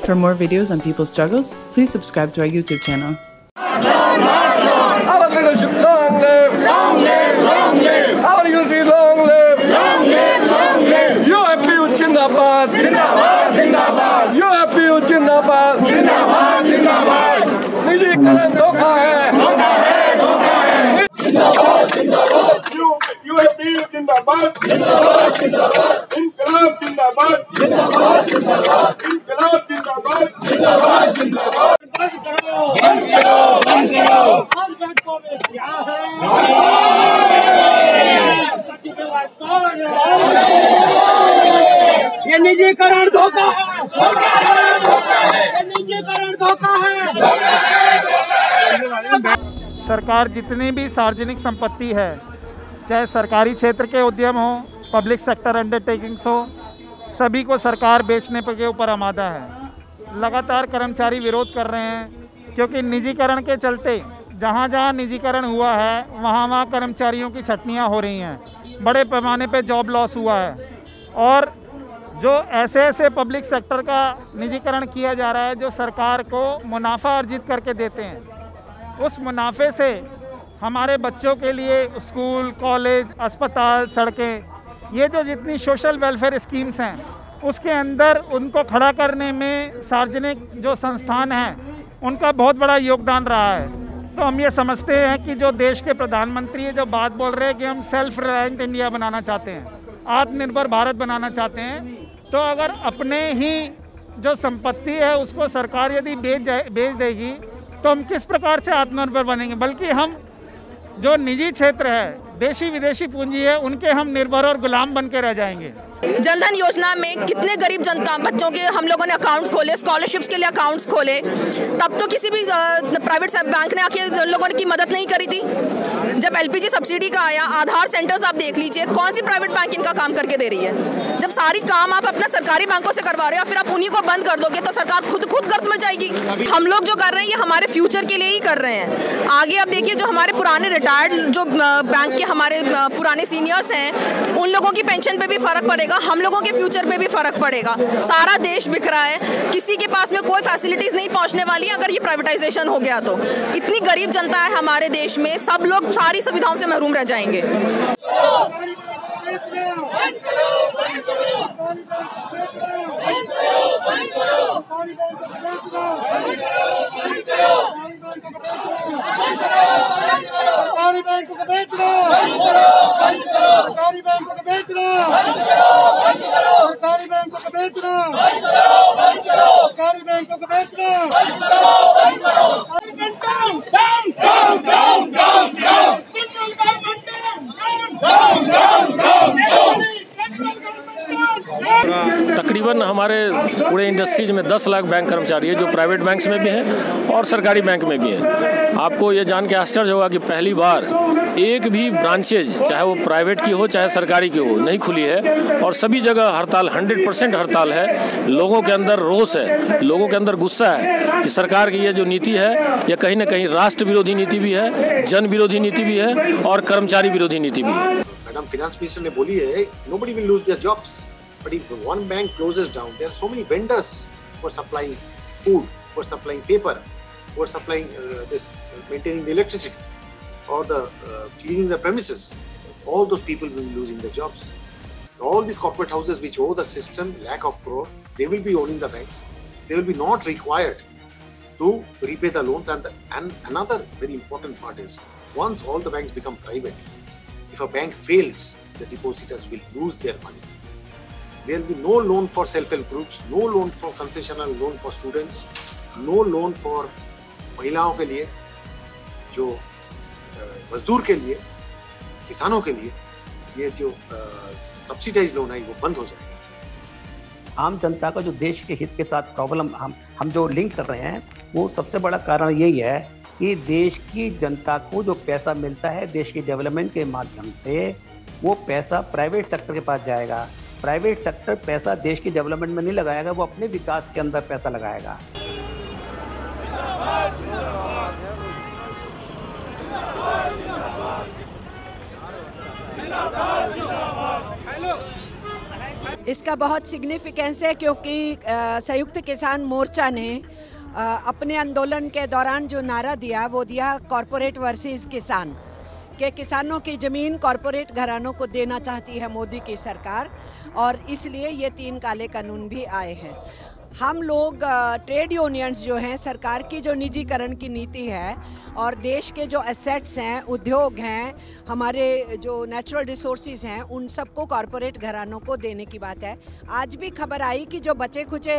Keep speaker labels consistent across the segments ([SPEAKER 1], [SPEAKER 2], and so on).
[SPEAKER 1] For more videos on people's struggles, please subscribe to our YouTube channel.
[SPEAKER 2] Our leadership, long live! Long live! Long live! Our unity, long live! Long live! Long live! UFPU Jindabad! Jindabad! Jindabad! UFPU Jindabad! Jindabad! Jindabad! निजीकरण धोखा है! धोखा है! धोखा है! जिंदाबाद! जिंदाबाद! UFPU जिंदाबाद! जिंदाबाद! जिंदाबाद! इनकलाब जिंदाबाद! जिंदाबाद! जिंदाबाद! इनकलाब जिंदाबाद! जिंदाबाद! जिंदाबाद! बंद करो! बंद करो! बंद करो! हम बैंक को बेचा है। ये निजीकरण धोखा है। ये निजीकरण धोखा है।
[SPEAKER 3] सरकार जितनी भी सार्वजनिक संपत्ति है, चाहे सरकारी क्षेत्र के उद्यम हो, पब्लिक सेक्टर अंडरटेकिंग्स हो, सभी को सरकार बेचने के ऊपर आमादा है। लगातार कर्मचारी विरोध कर रहे हैं क्योंकि निजीकरण के चलते जहाँ जहाँ निजीकरण हुआ है वहाँ कर्मचारियों की छटनियाँ हो रही हैं, बड़े पैमाने पे जॉब लॉस हुआ है। और जो ऐसे पब्लिक सेक्टर का निजीकरण किया जा रहा है जो सरकार को मुनाफा अर्जित करके देते हैं, उस मुनाफे से हमारे बच्चों के लिए स्कूल, कॉलेज, अस्पताल, सड़कें, ये जो जितनी सोशल वेलफेयर स्कीम्स हैं उसके अंदर उनको खड़ा करने में सार्वजनिक जो संस्थान हैं उनका बहुत बड़ा योगदान रहा है। तो हम ये समझते हैं कि जो देश के प्रधानमंत्री है जो बात बोल रहे हैं कि हम सेल्फ रिलायंट इंडिया बनाना चाहते हैं, आत्मनिर्भर भारत बनाना चाहते हैं, तो अगर अपने ही जो संपत्ति है उसको सरकार यदि बेच देगी तो हम किस प्रकार से आत्मनिर्भर बनेंगे। बल्कि हम जो निजी क्षेत्र है, देशी विदेशी पूंजी है, उनके हम निर्भर और गुलाम बन के रह जाएंगे।
[SPEAKER 4] जनधन योजना में कितने गरीब जनता बच्चों के हम लोगों ने अकाउंट्स खोले, स्कॉलरशिप्स के लिए अकाउंट्स खोले, तब तो किसी भी प्राइवेट बैंक ने आके लोगों की मदद नहीं करी थी। जब एलपीजी सब्सिडी का आया, आधार सेंटर्स आप देख लीजिए, कौन सी प्राइवेट बैंक इनका काम करके दे रही है। जब सारी काम आप अपना सरकारी बैंकों से करवा रहे हो, फिर आप उन्हीं को बंद कर दोगे तो सरकार खुद गर्द में जाएगी। हम लोग जो कर रहे हैं ये हमारे फ्यूचर के लिए ही कर रहे हैं। आगे आप देखिए, जो हमारे पुराने रिटायर्ड जो बैंक के हमारे पुराने सीनियर्स हैं, उन लोगों की पेंशन पे भी फर्क पड़ेगा, हम लोगों के फ्यूचर पे भी फर्क पड़ेगा। सारा देश बिक रहा है, किसी के पास में कोई फैसिलिटीज नहीं पहुंचने वाली है अगर ये प्राइवेटाइजेशन हो गया तो। इतनी गरीब जनता है हमारे देश में, सब लोग सारी सुविधाओं से महरूम रह जाएंगे।
[SPEAKER 5] सरकारी बैंकों को बेचना, सरकारी बैंकों को बेचना, सरकारी बैंकों को बेचना, सरकारी बैंकों को बेचना।
[SPEAKER 6] तकरीबन हमारे पूरे इंडस्ट्रीज में 10 लाख बैंक कर्मचारी है जो प्राइवेट बैंक्स में भी हैं और सरकारी बैंक में भी हैं। आपको ये जान के आश्चर्य होगा कि पहली बार एक भी ब्रांचेज, चाहे वो प्राइवेट की हो चाहे सरकारी की हो, नहीं खुली है और सभी जगह हड़ताल, 100% हड़ताल है। लोगों के अंदर रोष है, लोगों के अंदर गुस्सा है कि सरकार की ये जो नीति है ये कहीं ना कहीं राष्ट्र विरोधी नीति भी है, जन विरोधी नीति भी है और कर्मचारी विरोधी नीति भी है।
[SPEAKER 7] मैडम फाइनेंस मिनिस्टर ने बोली है, nobody will lose their jobs. But if one bank closes down, there are so many vendors who are supplying food, who are supplying paper, who are supplying maintaining the electricity or the cleaning the premises. All those people will be losing their jobs. All these corporate houses which owe the system lack of crore, they will be owning the banks. They will be not required to repay the loans. And another very important part is, once all the banks become private, if a bank fails, the depositors will lose their money. There will be no loan for self-help groups, no loan for concessional loan for students, no loan for महिलाओं के लिए, जो मजदूर के लिए, किसानों के लिए, ये जो सब्सिडाइज लोन है वो बंद हो जाएगा।
[SPEAKER 8] आम जनता का जो देश के हित के साथ प्रॉब्लम हम जो लिंक कर रहे हैं, वो सबसे बड़ा कारण यही है कि देश की जनता को जो पैसा मिलता है देश की डेवलपमेंट के माध्यम से, वो पैसा प्राइवेट सेक्टर के पास जाएगा। प्राइवेट सेक्टर पैसा देश की डेवलपमेंट में नहीं लगाएगा, वो अपने विकास के अंदर पैसा लगाएगा।
[SPEAKER 9] इसका बहुत सिग्निफिकेंस है क्योंकि संयुक्त किसान मोर्चा ने अपने आंदोलन के दौरान जो नारा दिया वो दिया कॉरपोरेट वर्सेस किसान, कि किसानों की ज़मीन कॉरपोरेट घरानों को देना चाहती है मोदी की सरकार, और इसलिए ये 3 काले कानून भी आए हैं। हम लोग ट्रेड यूनियंस जो हैं, सरकार की जो निजीकरण की नीति है और देश के जो एसेट्स हैं, उद्योग हैं, हमारे जो नेचुरल रिसोर्सेज हैं, उन सबको कॉरपोरेट घरानों को देने की बात है। आज भी खबर आई कि जो बचे खुचे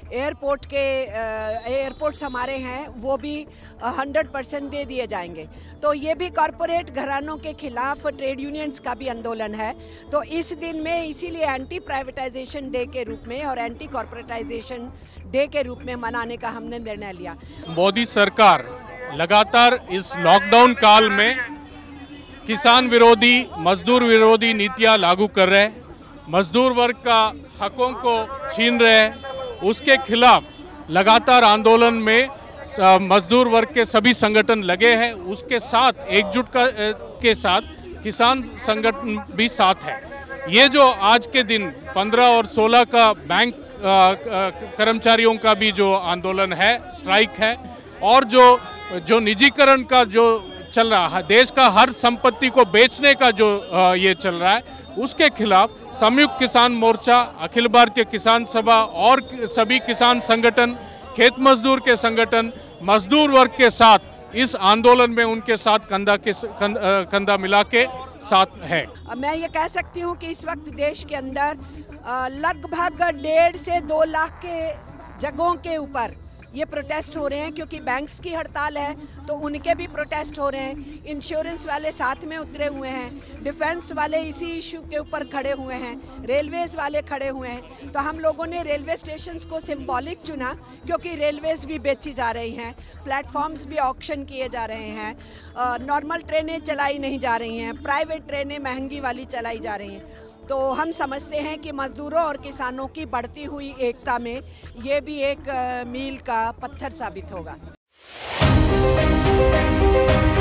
[SPEAKER 9] एयरपोर्ट्स हमारे हैं वो भी 100% दे दिए जाएंगे। तो ये भी कॉरपोरेट घरानों के खिलाफ ट्रेड यूनियंस का भी आंदोलन है। तो इस दिन में इसीलिए एंटी प्राइवेटाइजेशन डे के रूप में और एंटी कॉरपोरेटाइजेशन डे के रूप में मनाने का हमने निर्णय लिया।
[SPEAKER 10] मोदी सरकार लगातार इस लॉकडाउन काल में किसान विरोधी, मजदूर विरोधी नीतियां लागू कर रहे हैं, मजदूर वर्ग का हकों को छीन रहे हैं। उसके खिलाफ लगातार आंदोलन में मजदूर वर्ग के सभी संगठन लगे हैं। उसके साथ एकजुट के साथ किसान संगठन भी साथ है। ये जो आज के दिन 15 और 16 का बैंक कर्मचारियों का भी जो आंदोलन है, स्ट्राइक है, और जो निजीकरण का जो चल रहा है, देश का हर संपत्ति को बेचने का जो ये चल रहा है, उसके खिलाफ संयुक्त किसान मोर्चा, अखिल भारतीय किसान सभा और सभी किसान संगठन, खेत मजदूर के संगठन मजदूर वर्ग के साथ इस आंदोलन में उनके साथ कंधा मिला के साथ है।
[SPEAKER 9] मैं ये कह सकती हूँ कि इस वक्त देश के अंदर लगभग 1.5 से 2 लाख के जगहों के ऊपर ये प्रोटेस्ट हो रहे हैं, क्योंकि बैंक्स की हड़ताल है तो उनके भी प्रोटेस्ट हो रहे हैं। इंश्योरेंस वाले साथ में उतरे हुए हैं, डिफेंस वाले इसी इशू के ऊपर खड़े हुए हैं, रेलवेज वाले खड़े हुए हैं। तो हम लोगों ने रेलवे स्टेशंस को सिंबॉलिक चुना क्योंकि रेलवेज भी बेची जा रही हैं, प्लेटफॉर्म्स भी ऑक्शन किए जा रहे हैं, नॉर्मल ट्रेनें चलाई नहीं जा रही हैं, प्राइवेट ट्रेनें महंगी वाली चलाई जा रही हैं। तो हम समझते हैं कि मजदूरों और किसानों की बढ़ती हुई एकता में ये भी एक मील का पत्थर साबित होगा।